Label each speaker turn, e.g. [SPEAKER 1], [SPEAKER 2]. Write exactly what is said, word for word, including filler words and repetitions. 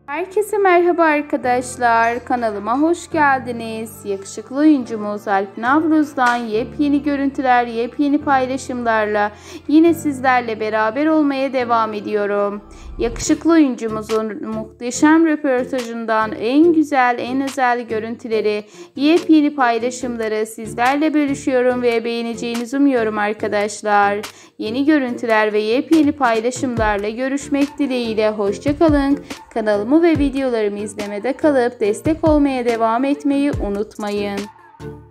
[SPEAKER 1] Herkese merhaba arkadaşlar. Kanalıma hoş geldiniz. Yakışıklı oyuncumuz Alp Navruz'dan yepyeni görüntüler, yepyeni paylaşımlarla yine sizlerle beraber olmaya devam ediyorum. Yakışıklı oyuncumuzun muhteşem röportajından en güzel, en özel görüntüleri, yepyeni paylaşımları sizlerle bölüşüyorum ve beğeneceğinizi umuyorum arkadaşlar. Yeni görüntüler ve yepyeni paylaşımlarla görüşmek dileğiyle. Hoşça kalın. Kanalımı ve videolarımı izlemede kalıp destek olmaya devam etmeyi unutmayın.